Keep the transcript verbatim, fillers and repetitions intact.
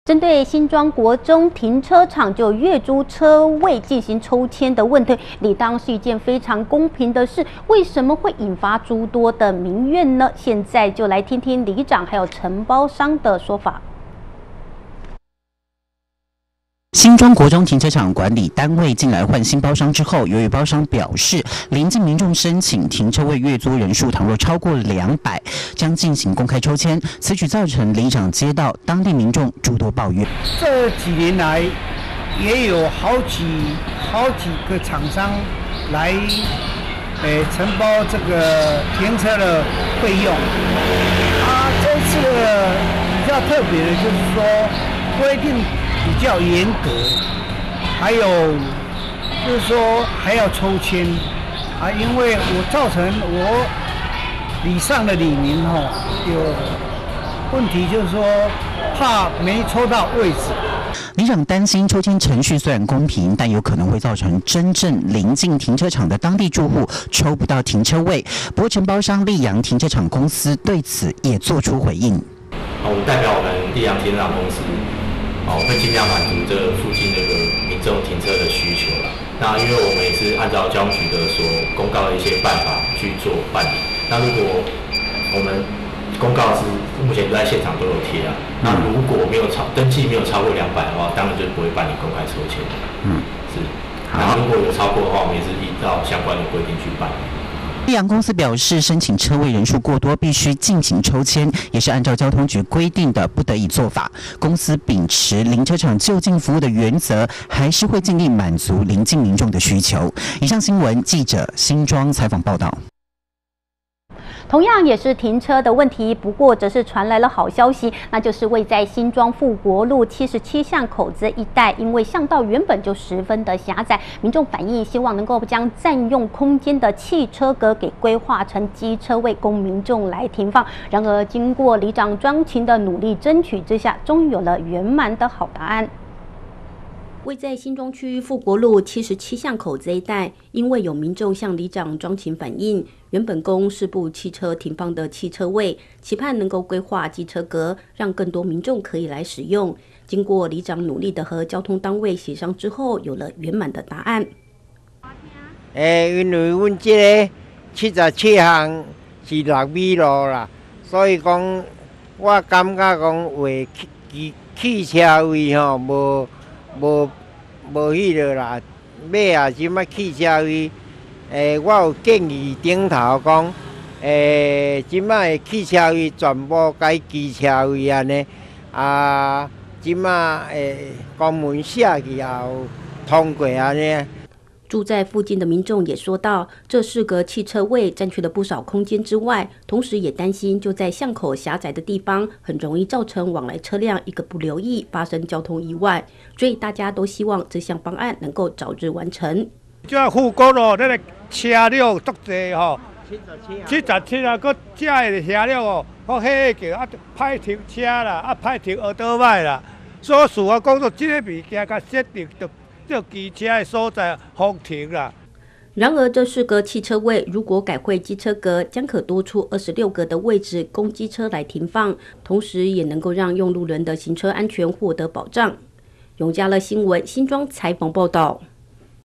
针对新庄国中停车场就月租车位进行抽签的问题，理当是一件非常公平的事，为什么会引发诸多的民怨呢？现在就来听听里长还有承包商的说法。 新庄国中停车场管理单位近来换新包商之后，由于包商表示，邻近民众申请停车位月租人数倘若超过两百，将进行公开抽签。此举造成里长接到当地民众诸多抱怨。 这几年来，也有好几好几个厂商来，诶、承包这个停车的费用。啊，这次的比较特别的就是说规定 比较严格，还有就是说还要抽签啊，因为我造成我里上的里民哈有问题，就是说怕没抽到位置。 里长担心抽签程序虽然公平，但有可能会造成真正临近停车场的当地住户抽不到停车位。不过承包商溧阳停车场公司对此也做出回应。 我们代表我们溧阳停车场公司。 哦，会尽量满足这附近这个民众停车的需求啦。那因为我们也是按照交通局的所公告的一些办法去做办理。那如果我们公告是目前都在现场都有贴啊，那如果没有超登记没有超过两百的话，当然就不会办理公开抽签。嗯，是。那如果有超过的话，我们也是依照相关的规定去办理。 溧阳公司表示，申请车位人数过多，必须进行抽签，也是按照交通局规定的不得已做法。公司秉持零车场就近服务的原则，还是会尽力满足邻近民众的需求。以上新闻记者新庄采访报道。 同样也是停车的问题，不过则是传来了好消息，那就是位在新庄富国路七十七巷口子一带，因为巷道原本就十分的狭窄，民众反映希望能够将占用空间的汽车格给规划成机车位，供民众来停放。然而，经过里长庄勤的努力争取之下，终于有了圆满的好答案。 位在新庄区富国路七十七巷口这一带，因为有民众向里长庄勤反映，原本供市部汽车停放的汽车位，期盼能够规划机车格，让更多民众可以来使用。经过里长努力的和交通单位协商之后，有了圆满的答案。 诶，因为阮这个七十七巷是六米路啦，所以讲我感觉讲为汽汽车位吼无。 无无迄个啦，买啊什么汽车位？诶、欸，我有建议顶头讲，诶、欸，即摆的汽车位全部改机车位安尼，啊，即摆诶公文写去也有通过安尼。 住在附近的民众也说到，这四个汽车位占据了不少空间之外，同时也担心就在巷口狭窄的地方，很容易造成往来车辆一个不留意发生交通意外，所以大家都希望这项方案能够早日完成。 这富国路那个车辆足济吼，七十七啊，搁这的车辆哦，好迄个叫啊歹停车啦，啊歹停学倒摆啦，所以事啊讲做这个物件甲设定着。 这机车的所在封停啦。 然而，这四个汽车位如果改回机车格，将可多出二十六个的位置供机车来停放，同时也能够让用路人的行车安全获得保障。永嘉乐新闻新庄采访报道。